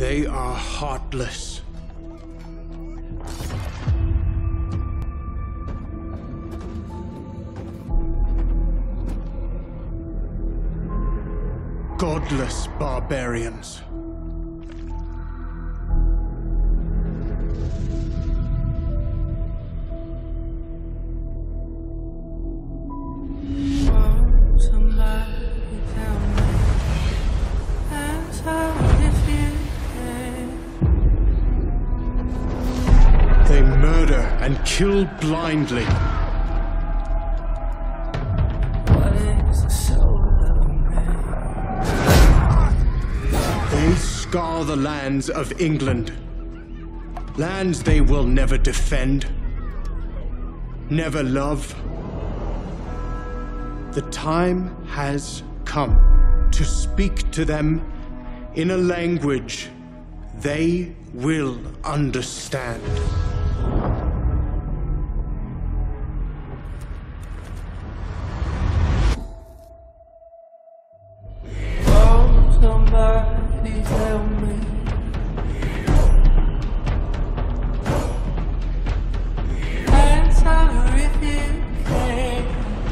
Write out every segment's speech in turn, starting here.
They are heartless. Godless barbarians. They murder and kill blindly. They scar the lands of England. Lands they will never defend, never love. The time has come to speak to them in a language they will understand. Oh, somebody tell me. Answer if you can.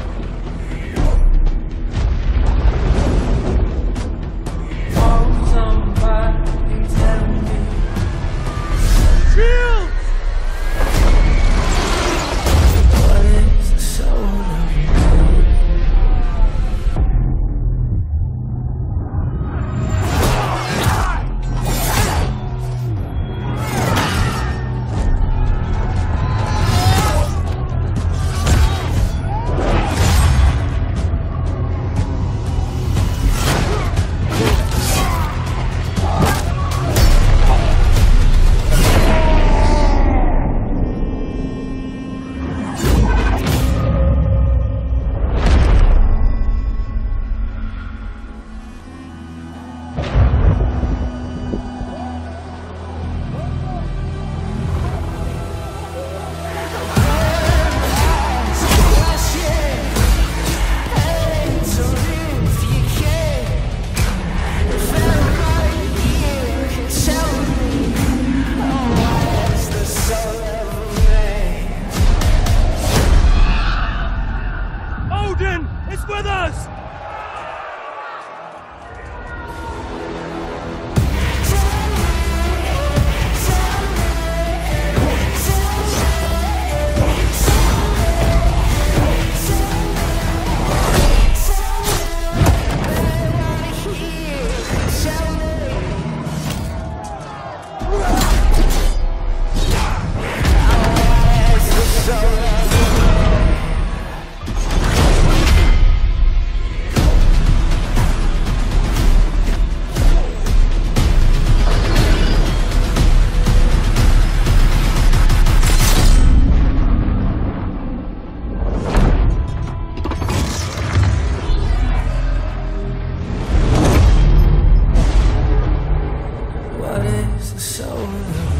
Oh, somebody tell me. Shield! What is the soul of you? Odin is with us!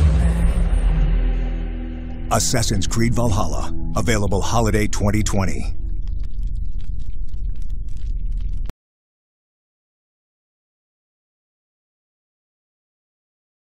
Assassin's Creed Valhalla, available holiday 2020.